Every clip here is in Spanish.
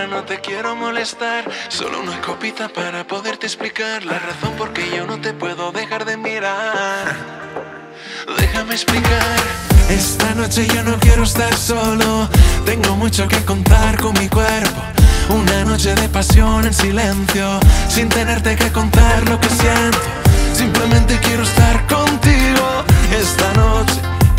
no te quiero molestar. Solo una copita para poderte explicar la razón por qué yo no te puedo dejar de mirar. Déjame explicar. Esta noche yo no quiero estar solo. Tengo mucho que contar con mi cuerpo. Una noche de pasión en silencio, sin tenerte que contar lo que siento. Simplemente quiero estar contigo. Esta noche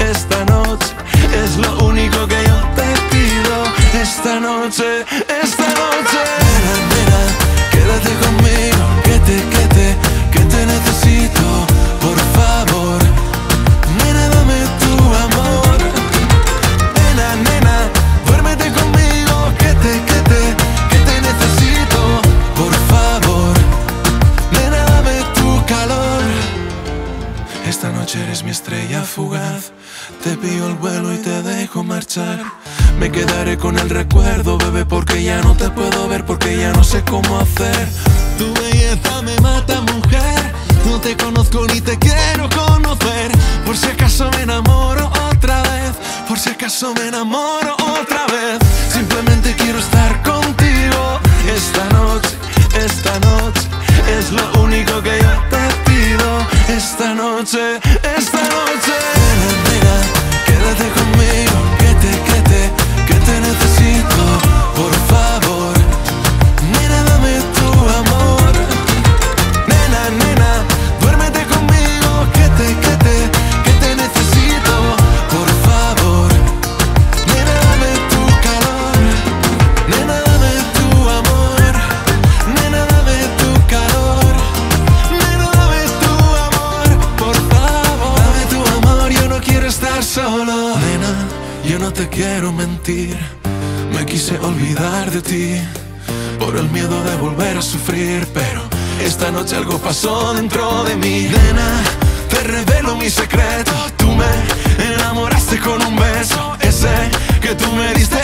es lo único que yo te pido. Esta noche. Nena, nena, quédate conmigo, que te necesito, por favor. Nena, dame tu amor. Nena, nena, duérmete conmigo, que te necesito, por favor. Nena, dame tu calor. Esta noche eres mi estrella fugaz. Te pillo el vuelo y te dejo marchar. Me quedaré con el recuerdo, bebé, porque ya no te puedo ver, porque ya no sé cómo hacer. Tu belleza me mata, mujer. No te conozco ni te quiero conocer. Por si acaso me enamoro otra vez. Por si acaso me enamoro otra vez. Simplemente quiero estar contigo. Esta noche es lo único que yo te pido. Esta noche. Nena, nena, quédate conmigo, que te necesito, por favor. Nena, dame tu amor. Nena, nena, duérmete conmigo, que te necesito, por favor. Nena, dame tu calor. Nena, dame tu amor. Nena, dame tu calor. Nena, dame tu amor, por favor. Dame tu amor, yo no quiero estar solo. Nena, yo no te quiero mentir. Me quise olvidar de ti por el miedo de volver a sufrir, pero esta noche algo pasó dentro de mí. Nena, te revelo mi secreto. Tú me enamoraste con un beso, ese que tú me diste